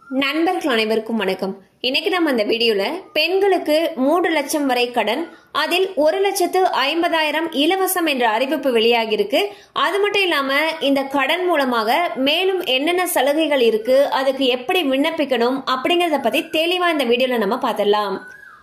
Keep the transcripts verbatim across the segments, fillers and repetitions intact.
நண்பர்கள் அனைவருக்கும் வணக்கம். இன்னைக்கு நம்ம இந்த வீடியோல பெண்களுக்கு மூன்று லட்சம் வரை கடன், அதில் ஒரு லட்சத்து ஐம்பதாயிரம் இலவசம் என்ற அறிவிப்பு வெளியாகி இருக்கு. அது மட்டும் இல்லாம இந்த கடன் மூலமாக மேலும் என்னென்ன சலுகைகள் இருக்கு, அதுக்கு எப்படி விண்ணப்பிக்கணும் அப்படிங்கறத பத்தி தெளிவா இந்த வீடியோல நம்ம பார்த்திடலாம்.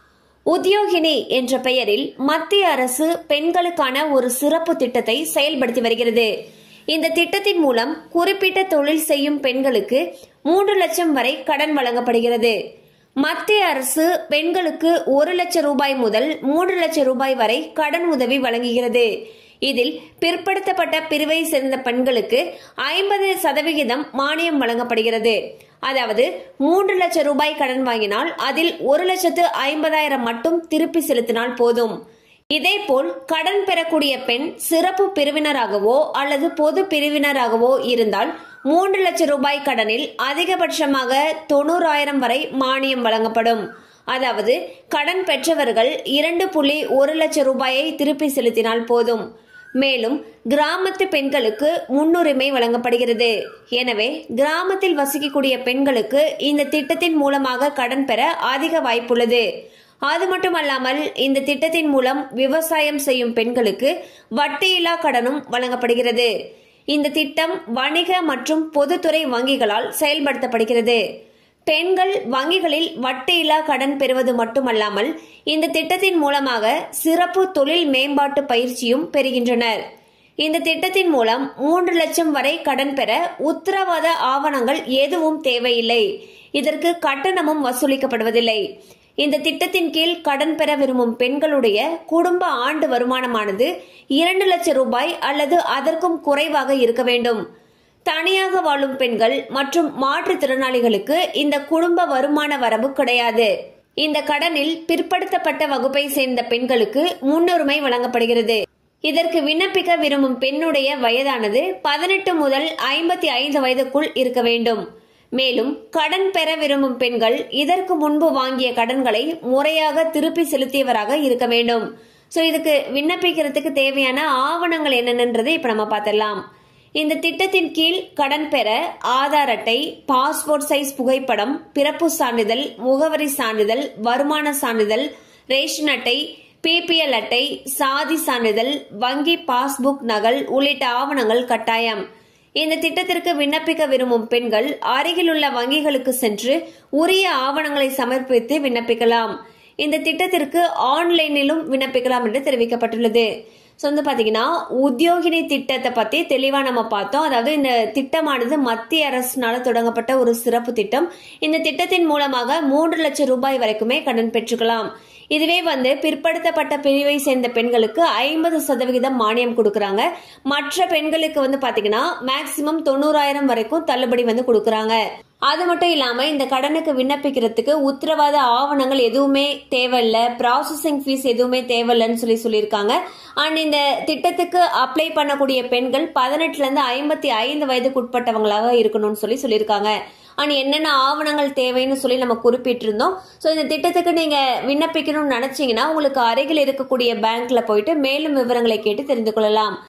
உத்யோகினி என்ற பெயரில் மத்திய அரசு பெண்களுக்கான ஒரு சிறப்பு திட்டத்தை செயல்படுத்தி வருகிறது. இந்த திட்டத்தின் மூலம் குறிப்பிட்ட தொழில் செய்யும் பெண்களுக்கு மூன்று லட்சம் வரை கடன் வழங்கப்படுகிறது. மத்திய அரசு பெண்களுக்கு ஒரு லட்சம் ரூபாய் முதல் மூன்று லட்சம் ரூபாய் வரை கடன் உதவி வழங்குகிறது. இதில் பிற்படுத்தப்பட்ட பிரிவை சேர்ந்த பெண்களுக்கு ஐம்பது சதவிகிதம் மானியம் வழங்கப்படுகிறது. அதாவது மூன்று லட்சம் ரூபாய் கடன் வாங்கினால் அதில் ஒரு லட்சத்து ஐம்பதாயிரம் மட்டும் திருப்பி செலுத்தினால் போதும். இதேபோல் கடன் பெறக்கூடிய பெண் சிறப்பு பிரிவினராகவோ அல்லது பொது பிரிவினராகவோ இருந்தால் மூன்று லட்சம் ரூபாய் கடனில் அதிகபட்சமாக தொண்ணூறாயிரம் வரை மானியம் வழங்கப்படும். அதாவது கடன் பெற்றவர்கள் இரண்டு புள்ளி ஒரு லட்சம் ரூபாயை திருப்பி செலுத்தினால் போதும். மேலும் கிராமத்து பெண்களுக்கு முன்னுரிமை வழங்கப்படுகிறது. எனவே கிராமத்தில் வசிக்கக்கூடிய பெண்களுக்கு இந்த திட்டத்தின் மூலமாக கடன் பெற அதிக வாய்ப்புள்ளது. அது மட்டுமல்லாமல் இந்த திட்டத்தின் மூலம் விவசாயம் செய்யும் பெண்களுக்கு வட்டியில்லா கடனும் வழங்கப்படுகிறது. இந்த திட்டம் வணிக மற்றும் பொதுத்துறை வங்கிகளால் செயல்படுத்தப்படுகிறது. பெண்கள் வங்கிகளில் வட்டியில்லா கடன் பெறுவது மட்டுமல்லாமல் இந்த திட்டத்தின் மூலமாக சிறப்பு தொழில் மேம்பாட்டு பயிற்சியும் பெறுகின்றனர். இந்த திட்டத்தின் மூலம் மூன்று லட்சம் வரை கடன் பெற உத்தரவாத ஆவணங்கள் எதுவும் தேவையில்லை. இதற்கு கட்டணமும் வசூலிக்கப்படுவதில்லை. இந்த திட்டத்தின் கீழ் கடன் பெற விரும்பும் பெண்களுடைய குடும்ப ஆண்டு வருமானமானது இரண்டு லட்சம் ரூபாய் அல்லது அதற்கும் குறைவாக இருக்க வேண்டும். தனியாக வாழும் பெண்கள் மற்றும் மாற்றுத்திறனாளிகளுக்கு இந்த குடும்ப வருமான வரம்பு கிடையாது. இந்த கடனில் பிற்படுத்தப்பட்ட வகுப்பை சேர்ந்த பெண்களுக்கு முன்னுரிமை வழங்கப்படுகிறது. இதற்கு விண்ணப்பிக்க விரும்பும் பெண்ணுடைய வயதானது பதினெட்டு முதல் ஐம்பத்தி ஐந்து வயதுக்குள் இருக்க வேண்டும். மேலும் கடன் பெற விரும்பும் பெண்கள் இதற்கு முன்பு வாங்கிய கடன்களை முறையாக திருப்பி செலுத்தியவராக இருக்க வேண்டும். சோ இதுக்கு விண்ணப்பிக்கிறதுக்கு தேவையான ஆவணங்கள் என்னென்னன்றதை இப்ப நம்ம பார்த்திடலாம். இந்த திட்டத்தின் கீழ் கடன் பெற ஆதார் அட்டை, பாஸ்போர்ட் சைஸ் புகைப்படம், பிறப்பு சான்றிதழ், முகவரி சான்றிதழ், வருமான சான்றிதழ், ரேஷன் அட்டை, பிபிஎல் அட்டை, சாதி சான்றிதழ், வங்கி பாஸ்புக் நகல் உள்ளிட்ட ஆவணங்கள் கட்டாயம். இந்த திட்டத்திற்கு விண்ணப்பிக்க விரும்பும் பெண்கள் அருகில் உள்ள வங்கிகளுக்கு சென்று உரிய ஆவணங்களை சமர்ப்பித்து விண்ணப்பிக்கலாம். இந்த திட்டத்திற்கு ஆன்லைனிலும் விண்ணப்பிக்கலாம் என்று தெரிவிக்கப்பட்டுள்ளது. ஸோ வந்து பாத்தீங்கன்னா உத்யோகினி திட்டத்தை பத்தி தெளிவா நம்ம பார்த்தோம். அதாவது இந்த திட்டமானது மத்திய அரசினால தொடங்கப்பட்ட ஒரு சிறப்பு திட்டம். இந்த திட்டத்தின் மூலமாக மூன்று லட்சம் ரூபாய் வரைக்குமே கடன் பெற்றுக்கலாம். இதுவே வந்து பிற்படுத்தப்பட்ட பிரிவை சேர்ந்த பெண்களுக்கு ஐம்பது சதவிகிதம் மானியம் கொடுக்கறாங்க. மற்ற பெண்களுக்கு வந்து பாத்தீங்கன்னா மேக்சிமம் தொண்ணூறாயிரம் வரைக்கும் தள்ளுபடி வந்து கொடுக்கறாங்க. அது மட்டும் இல்லாம இந்த கடனுக்கு விண்ணப்பிக்கிறதுக்கு உத்தரவாத ஆவணங்கள் எதுவுமே தேவையில்லை, ப்ராசஸிங் ஃபீஸ் எதுவுமே தேவையில்லைன்னு சொல்லி சொல்லியிருக்காங்க. அண்ட் இந்த திட்டத்துக்கு அப்ளை பண்ணக்கூடிய பெண்கள் பதினெட்டுல இருந்து ஐம்பத்தி ஐந்து வயதுக்கு உட்பட்டவங்களாக இருக்கணும்னு சொல்லி சொல்லியிருக்காங்க. அண்ட் என்னென்ன ஆவணங்கள் தேவைன்னு சொல்லி நம்ம குறிப்பிட்டிருந்தோம். ஸோ இந்த திட்டத்துக்கு நீங்க விண்ணப்பிக்கணும்னு நினைச்சீங்கன்னா உங்களுக்கு அருகில் இருக்கக்கூடிய பேங்க்ல போயிட்டு மேலும் விவரங்களை கேட்டு தெரிந்து கொள்ளலாம்.